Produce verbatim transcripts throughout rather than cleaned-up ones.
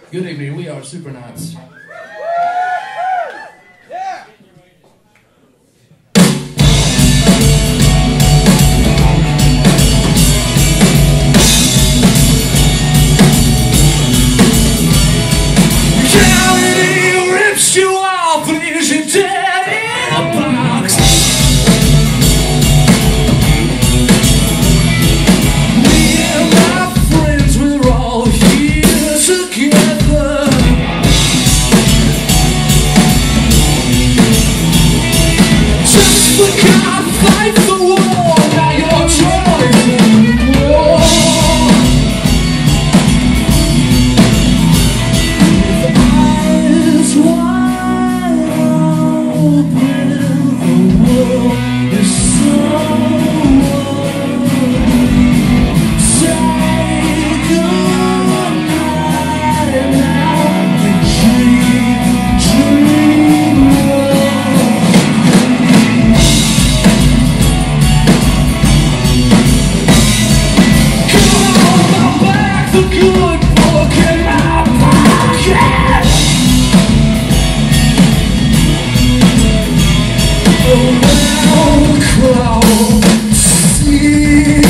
Good evening, we are Supernauts. Yeah! Reality rips you off, leaves you dead in a box. Me and my friends, we're all here together. Just for God, fight the war. Now your choice in the war. Eyes wide open, the world is so ugly. Say goodnight now and dream, dream of me. Come on back, the good book in my pocket. Around the crowd, see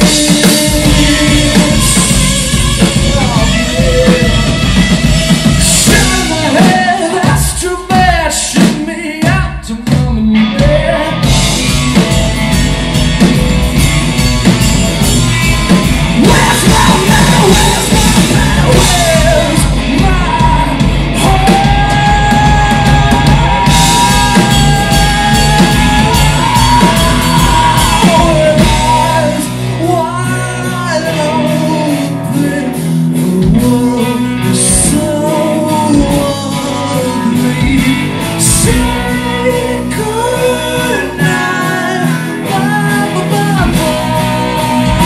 shine my head, that's too bad. Ship me out to mom and dad. Where's my man? Where's my man? Where's my heart? Eyes wide open, the world is so ugly. Say goodnight, bye bye bye bye.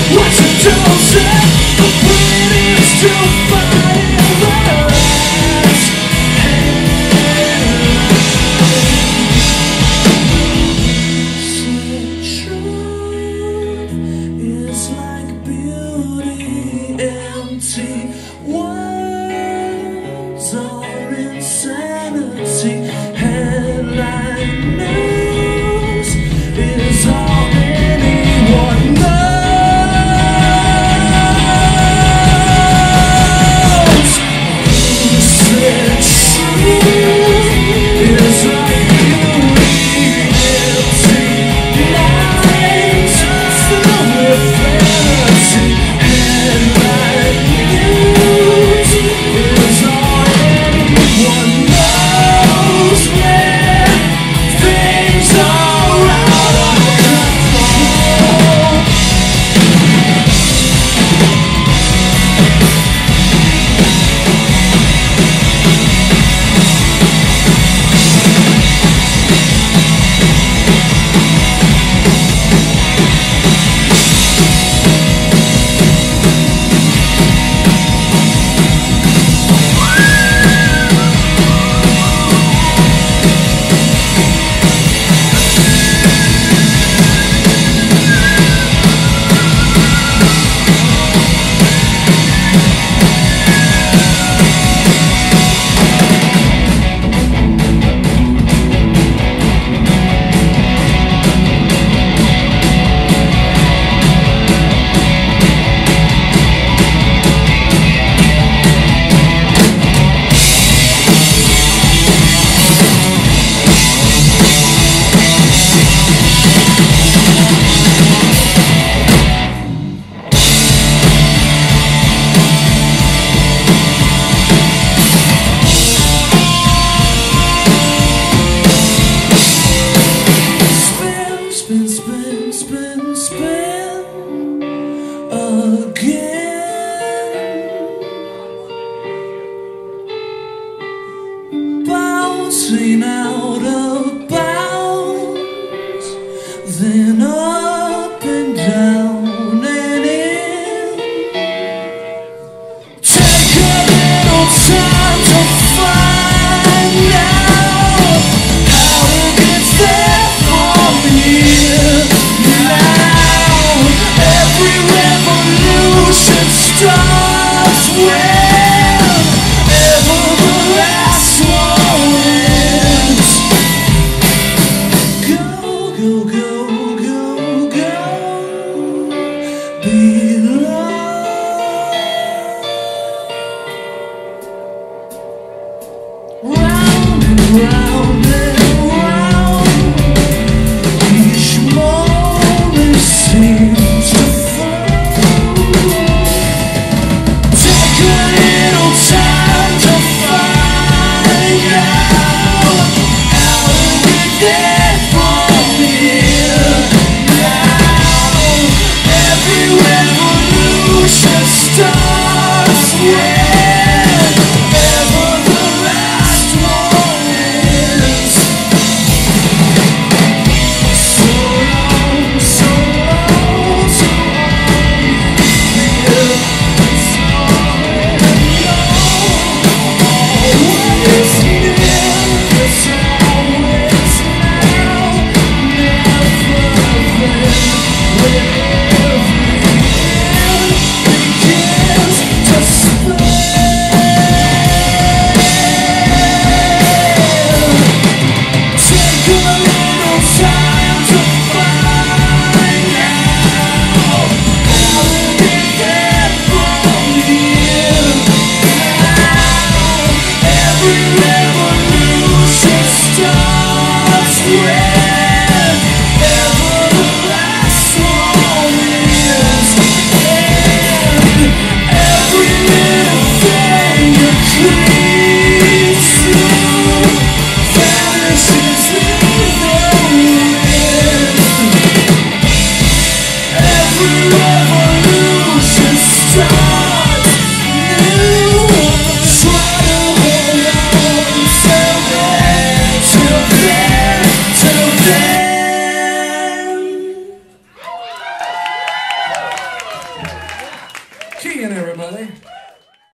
What you don't say, the point is to find us. Sweet truth is like beauty, empty words are insanity. Headline news is all anyone knows. Who said truth is like beauty, empty lines filled with fantasy. Headline news is all anyone knows. When things are out of control. Spin, spin, spin, spin again. Bouncing out of bounds, then up and down and in. Take a little time to find out how to get there from here. Now every revolution starts whenever the last one ends. Go, go, go, go, brother.